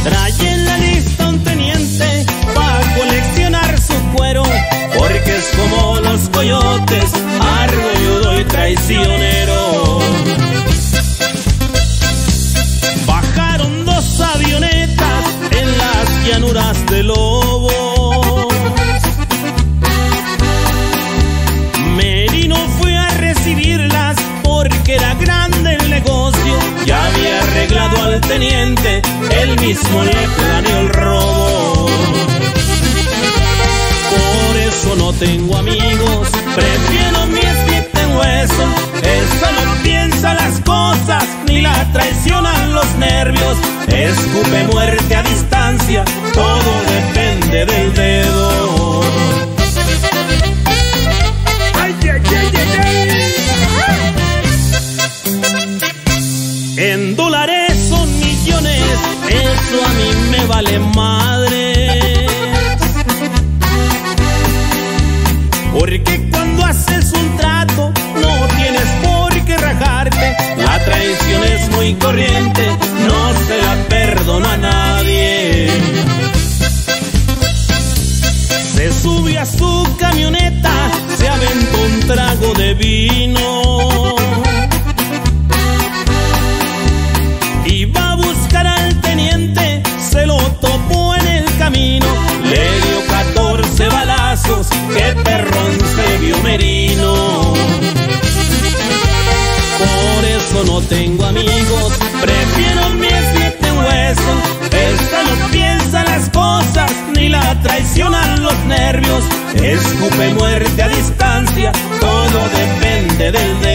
Trae en la lista un teniente pa' coleccionar su cuero, porque es como los coyotes, argolludo y traicionero. Bajaron dos avionetas en las llanuras de Lobos. Merino fue a recibirlas porque era grande el negocio. Ya había arreglado al teniente, él mismo le planeó el robo. Por eso no tengo amigos, prefiero mi espíritu en hueso. Esa no piensa las cosas, ni la traicionan los nervios. Escupe muerte a distancia, todo depende del dedo. ¡Ay, ay, ay, ay, ay! En dólares o millones, eso a mí me vale madre. Porque cuando haces un trato, no tienes por qué rajarte. La traición es muy corriente, no se la perdono a nadie. Se subió a su camioneta, se aventó un trago de vino. Iba a buscar al teniente, se lo topó en el camino. Le dio 14 balazos, qué perrón se vio Merino. Por eso no tengo amigos, prefiero mi siete huesos. Esta no piensa las cosas, ni la traicionan los nervios. Escupe muerte a distancia, todo depende del dedo.